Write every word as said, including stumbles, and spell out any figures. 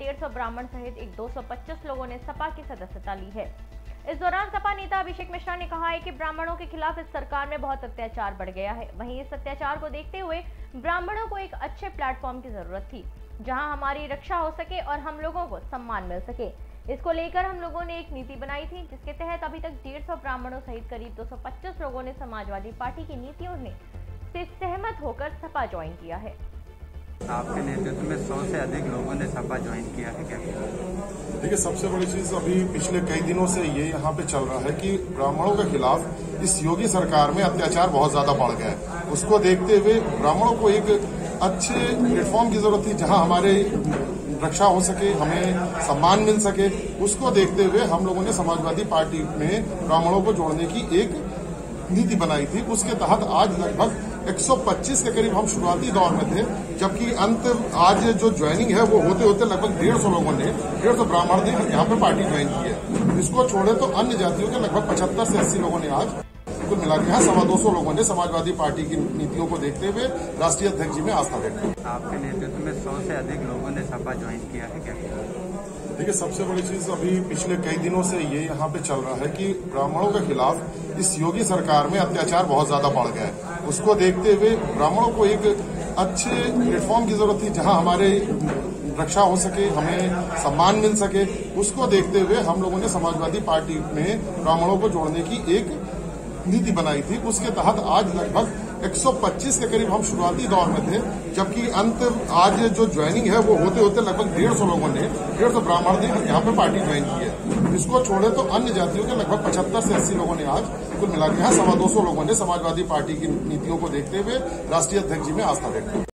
डेढ़ सौ ब्राह्मण सहित एक दो सौ पच्चीस लोगों ने सपा की सदस्यता ली है। इस दौरान सपा नेता अभिषेक मिश्रा ने कहा है कि ब्राह्मणों के खिलाफ इस सरकार में बहुत अत्याचार बढ़ गया है। वहीं इस अत्याचार को देखते हुए ब्राह्मणों को एक अच्छे प्लेटफॉर्म की जरूरत थी, जहां हमारी रक्षा हो सके और हम लोगों को सम्मान मिल सके। इसको लेकर हम लोगों ने एक नीति बनाई थी, जिसके तहत अभी तक डेढ़ सौ ब्राह्मणों सहित करीब दो सौ पच्चीस लोगों ने समाजवादी पार्टी की नीतियों ने से सहमत होकर सपा ज्वाइन किया है। आपके नेतृत्व में सौ से अधिक लोगों ने सपा ज्वाइन किया है क्या? देखिए, सबसे बड़ी चीज अभी पिछले कई दिनों से ये यहाँ पे चल रहा है कि ब्राह्मणों के खिलाफ इस योगी सरकार में अत्याचार बहुत ज्यादा बढ़ गया है। उसको देखते हुए ब्राह्मणों को एक अच्छे प्लेटफॉर्म की जरूरत थी, जहाँ हमारे रक्षा हो सके, हमें सम्मान मिल सके। उसको देखते हुए हम लोगों ने समाजवादी पार्टी में ब्राह्मणों को जोड़ने की एक नीति बनाई थी। उसके तहत आज लगभग एक सौ पच्चीस के करीब हम शुरुआती दौर में थे, जबकि अंत आज जो ज्वाइनिंग है वो होते होते लगभग डेढ़ सौ लोगों ने डेढ़ सौ ब्राह्मण ने यहाँ पे पार्टी ज्वाइन की है। इसको छोड़े तो अन्य जातियों के लगभग पचहत्तर से अस्सी लोगों ने आज कुल मिला के यहाँ सवा दो सौ लोगों ने समाजवादी पार्टी की नीतियों को देखते हुए राष्ट्रीय अध्यक्ष जी में आस्था व्यक्त की। आपके नेतृत्व में सौ से अधिक लोगों ने सपा ज्वाइन किया है क्या? देखिए, सबसे बड़ी चीज अभी पिछले कई दिनों से ये यहाँ पे चल रहा है कि ब्राह्मणों के खिलाफ इस योगी सरकार में अत्याचार बहुत ज्यादा बढ़ गया है। उसको देखते हुए ब्राह्मणों को एक अच्छे प्लेटफॉर्म की जरूरत थी, जहाँ हमारे रक्षा हो सके, हमें सम्मान मिल सके। उसको देखते हुए हम लोगों ने समाजवादी पार्टी में ब्राह्मणों को जोड़ने की एक नीति बनाई थी। उसके तहत आज लगभग एक सौ पच्चीस के करीब हम शुरुआती दौर में थे, जबकि अंत आज जो ज्वाइनिंग है वो होते होते लगभग डेढ़ सौ लोगों ने डेढ़ सौ ब्राह्मण ने यहाँ पे पार्टी ज्वाइन की है। इसको छोड़े तो अन्य जातियों के लगभग पचहत्तर से अस्सी लोगों ने आज कुल मिला के यहाँ सवा दो सौ लोगों ने समाजवादी पार्टी की नीतियों को देखते हुए राष्ट्रीय अध्यक्ष जी में आस्था व्यक्त की।